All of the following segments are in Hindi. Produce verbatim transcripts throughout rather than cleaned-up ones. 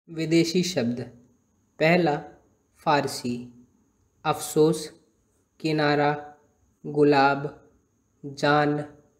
विदेशी शब्द। पहला फ़ारसी अफ़सोस, किनारा, गुलाब, जान,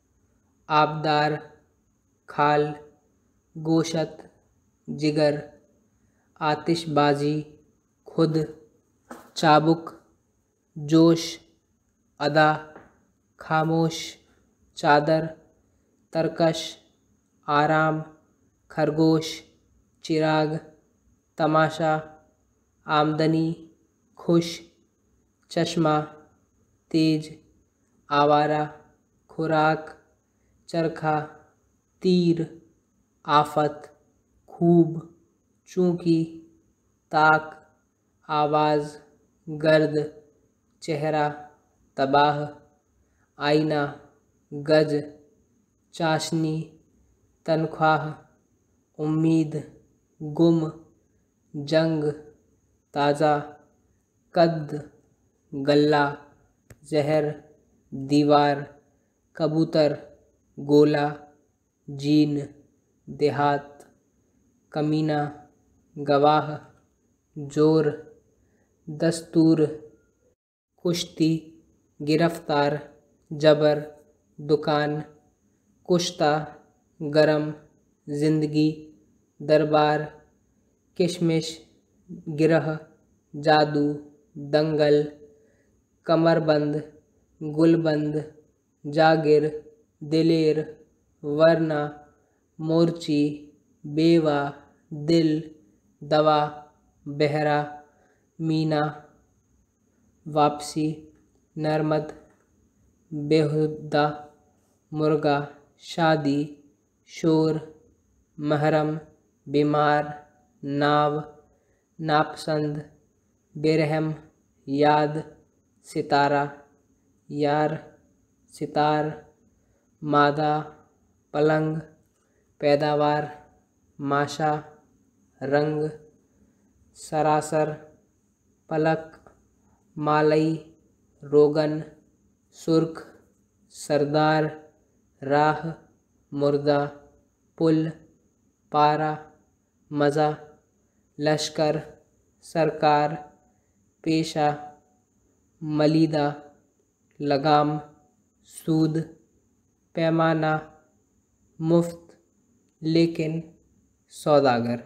आबदार, खाल, गोशत, जिगर, आतिशबाज़ी, खुद, चाबुक, जोश, अदा, खामोश, चादर, तरकश, आराम, खरगोश, चिराग, तमाशा, आमदनी, खुश, चश्मा, तेज, आवारा, खुराक, चरखा, तीर, आफत, खूब, चूंकि, ताक, आवाज़, गर्द, चेहरा, तबाह, आईना, गज, चाशनी, तनख्वाह, उम्मीद, गुम, जंग, ताज़ा, कद्द, गल्ला, जहर, दीवार, कबूतर, गोला, जीन, देहात, कमीना, गवाह, जोर, दस्तूर, कुश्ती, गिरफ्तार, जबर, दुकान, कुश्ता, गरम, जिंदगी, दरबार, किशमिश, गिरह, जादू, दंगल, कमरबंद, गुलबंद, जागिर, दिलेर, वरना, मोर्ची, बेवा, दिल, दवा, बहरा, मीना, वापसी, नरमद, बेहुदा, मुर्गा, शादी, शोर, महरम, बीमार, नाव, नापसंद, बेरहम, याद, सितारा, यार, सितार, मादा, पलंग, पैदावार, माशा, रंग, सरासर, पलक, मालई, रोगन, सुर्ख, सरदार, राह, मुर्दा, पुल, पारा, मज़ा, लश्कर, सरकार, पेशा, मलीदा, लगाम, सूद, पैमाना, मुफ्त, लेकिन, सौदागर।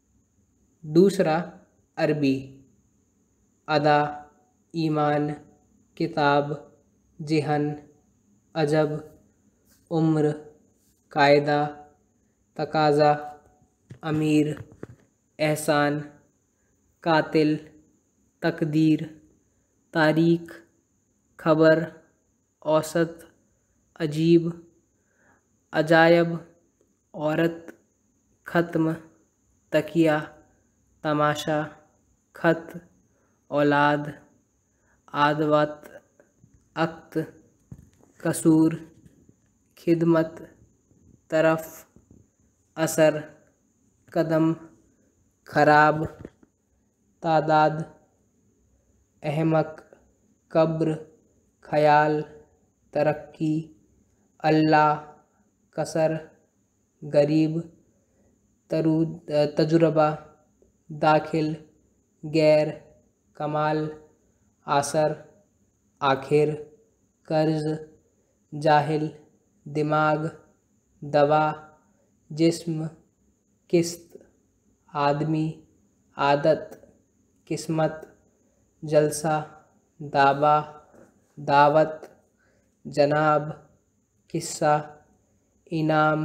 दूसरा अरबी अदा, ईमान, किताब, जिहन, अजब, उम्र, कायदा, तकाज़ा, अमीर, एहसान, कातिल, तकदीर, तारीख, खबर, औसत, अजीब, अजायब, औरत, ख़त्म, तकिया, तमाशा, खत, औलाद, आदवत, अक्त, कसूर, खिदमत, तरफ, असर, कदम, खराब, तादाद, अहमक, कब्र, ख़याल, तरक्की, अल्लाह, कसर, गरीब, तरु तजुर्बा, दाखिल, गैर, कमाल, आसर, आखिर, कर्ज, जाहिल, दिमाग, दवा, जिस्म, किस्त, आदमी, आदत, किस्मत, जलसा, दाबा, दावत, जनाब, किस्सा, इनाम,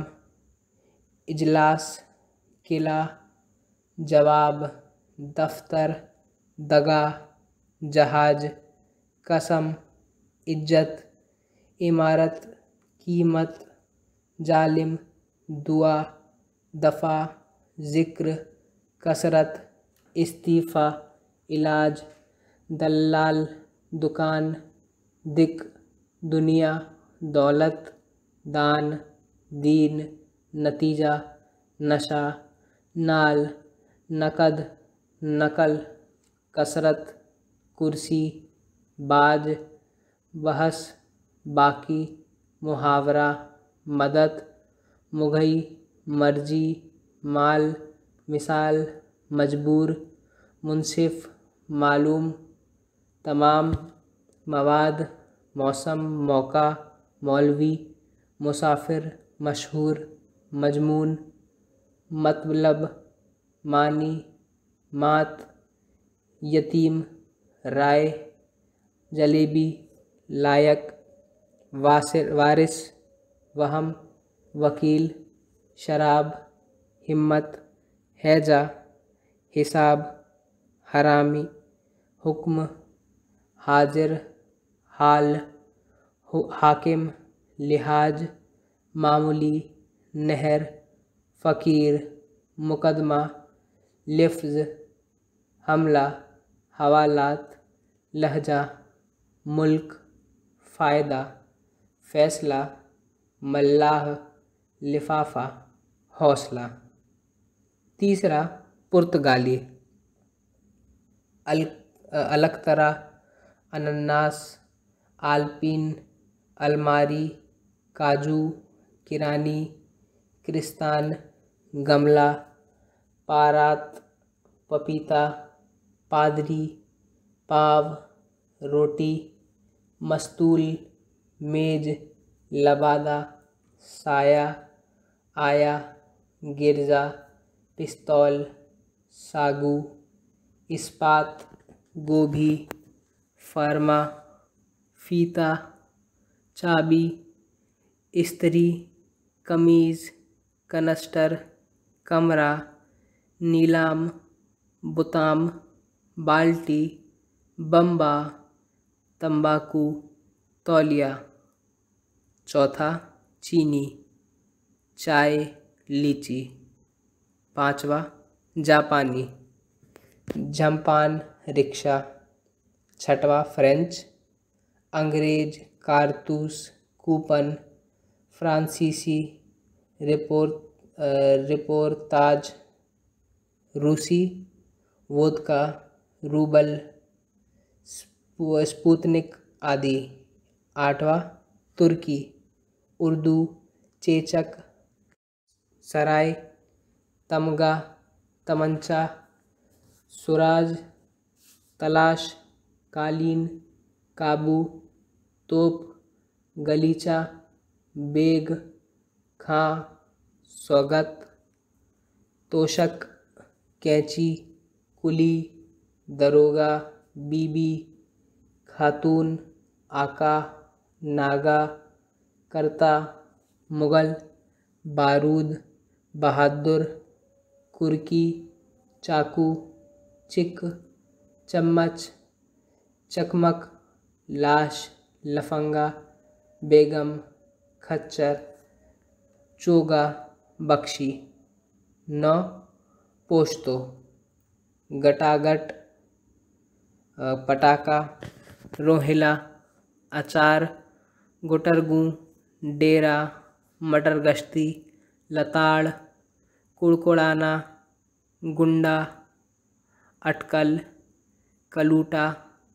इजलास, किला, जवाब, दफ्तर, दगा, जहाज, कसम, इज्जत, इमारत, कीमत, जालिम, दुआ, दफ़ा, ज़िक्र, कसरत, इस्तीफ़ा, इलाज, दल्लाल, दुकान, दिक, दुनिया, दौलत, दान, दीन, नतीजा, नशा, नाल, नकद, नकल, कसरत, कुर्सी, बाज, बहस, बाकी, मुहावरा, मदद, मुगई, मर्जी, माल, मिसाल, मजबूर, मुंसिफ, मालूम, तमाम, मवाद, मौसम, मौका, मौलवी, मुसाफिर, मशहूर, मजमून, मतलब, मानी, मात, यतीम, राय, जलेबी, लायक, वासिर वारिस, वहम, वकील, शराब, हिम्मत, हैजा, हिसाब, हरामी, हुक्म, हाजिर, हाल, हाकिम, लिहाज, मामूली, नहर, फ़कीर, मुकदमा, लिफ्ज़, हमला, हवालात, लहजा, मुल्क, फ़ायदा, फ़ैसला, मल्लाह, लिफाफा, हौसला। तीसरा पुर्तगाली। अल अलकतरा, अनन्नास, आल्पिन, अलमारी, काजू, किरानी, क्रिस्तान, गमला, पारात, पपीता, पादरी, पाव, रोटी, मस्तूल, मेज, लबादा, साया, आया, गिरजा, पिस्तौल, सागू, इस्पात, गोभी, फरमा, फीता, चाबी, इस्त्री, कमीज़, कनस्टर, कमरा, नीलाम, बुताम, बाल्टी, बम्बा, तंबाकू, तौलिया। चौथा चीनी, चाय, लीची। पांचवा जापानी, झम्पान, रिक्शा। छठवा फ्रेंच, अंग्रेज, कारतूस, कूपन, फ्रांसीसी, रिपोर्ट रिपोर्ताज, रूसी, वोदका, रूबल, स्पुतनिक आदि। आठवां तुर्की, उर्दू, चेचक, सराय, तमगा, तमंचा, सुराज, तलाश, कालीन, काबू, तोप, गलीचा, बेग, खां, स्वागत, तोशक, कैंची, कुली, दरोगा, बीबी, खातून, आका, नागा, करता, मुगल, बारूद, बहादुर, कुर्की, चाकू, चिक, चम्मच, चकमक, लाश, लफंगा, बेगम, खच्चर, चोगा, बख्शी। नौ पोस्तो, गटागट, पटाका, रोहिला, अचार, गुटरगू, डेरा, मटर गश्ती, लताड़, कुड़कुड़ाना, गुंडा, अटकल, कलूटा,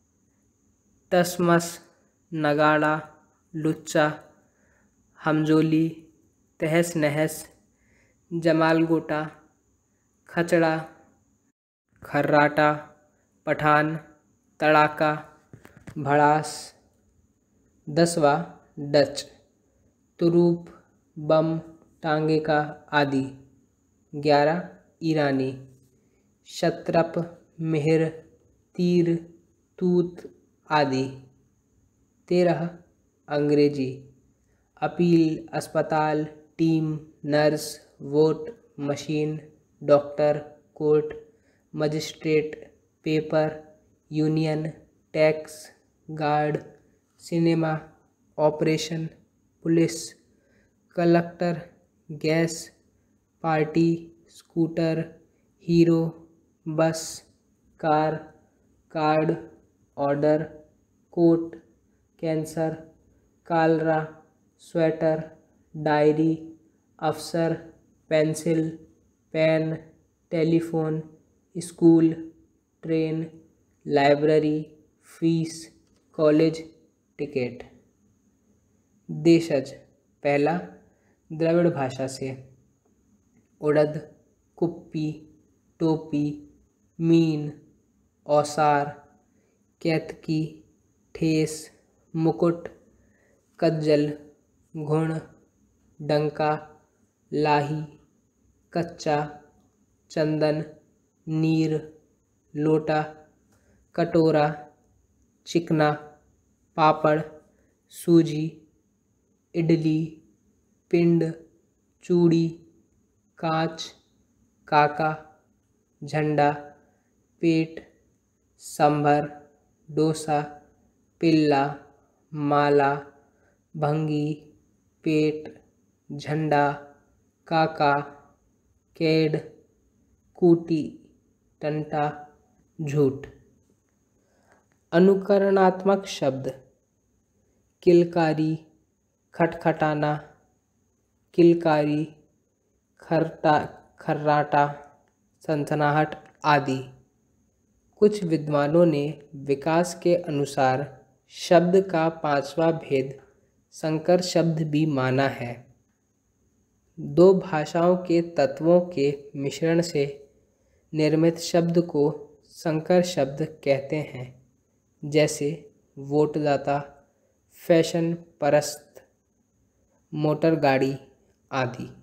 तसमस, नगाड़ा, लुच्चा, हमजोली, तहस नहस, जमाल गोटा, खचड़ा, खर्राटा, पठान, तड़ाका, भड़ास। दसवा डच, तुरूप, बम, टांगे का आदि। ग्यारह ईरानी, शत्रप, मिहिर, तीर, तूत आदि। तेरह अंग्रेजी, अपील, अस्पताल, team, nurse, vote, machine, doctor, court, magistrate, paper, union, tax, guard, cinema, operation, police, collector, gas, party, scooter, hero, bus, car, card, order, coat, cancer, cholera, sweater, diary, अफसर, pencil, pen, telephone, school, train, library, fees, college, ticket. देशज, पहला द्रविड़ भाषा से, उड़द, कुप्पी, टोपी, मीन, औसार, कैतकी, ठेस, मुकुट, कज्जल, घुण, डंका, लाही, कच्चा, चंदन, नीर, लोटा, कटोरा, चिकना, पापड़, सूजी, इडली, पिंड, चूड़ी, कांच, काका, झंडा, पेट, सांभर, डोसा, पिल्ला, माला, भंगी, पेट, झंडा, काका, केड, कूटी, टंटा, झूठ। अनुकरणात्मक शब्द: किलकारी, खटखटाना, किलकारी, खरटा खर्राटा, सनसनाहट आदि। कुछ विद्वानों ने विकास के अनुसार शब्द का पांचवा भेद संकर शब्द भी माना है। दो भाषाओं के तत्वों के मिश्रण से निर्मित शब्द को संकर शब्द कहते हैं, जैसे वोटदाता, फैशन परस्त, मोटर गाड़ी आदि।